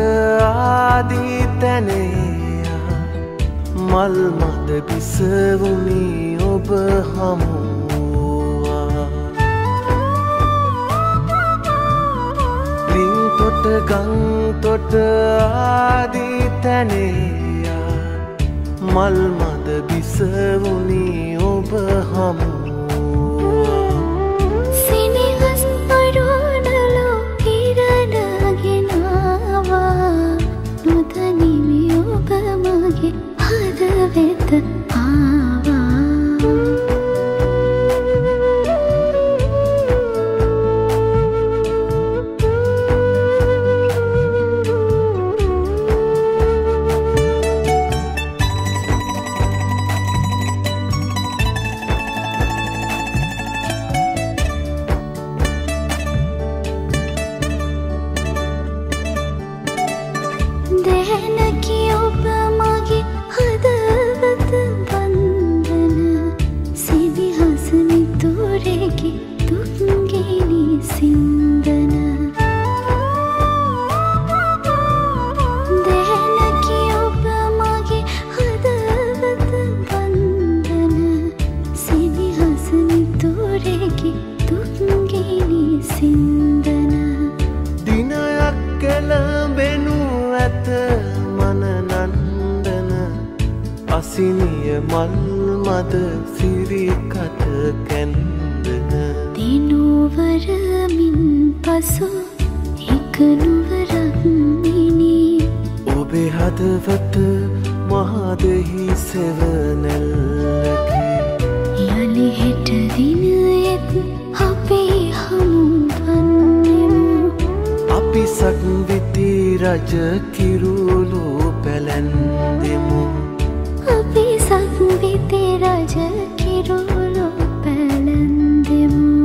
ආදී තැනේ මල් මද පිසවුනි ඔබ හමුවා ලිං තොට ගං තොට ආදී තැනේ මල් මද පිසවුනි ඔබ හමුවා අසිනිය මල් මද සිරිකට කැන්දන දිනුවරමින් පසු එක නුවරක් මිනී ඔබේ හදවත මහදෙහි සෙවනැල්ලකි යලි හෙට දිනයෙත් අපි හමුවන්නෙමු අපි සක්විති රජ කිරුළු පැලැන්දෙමු අපි සක්විති රජ කිරුළු පැලැන්දෙමු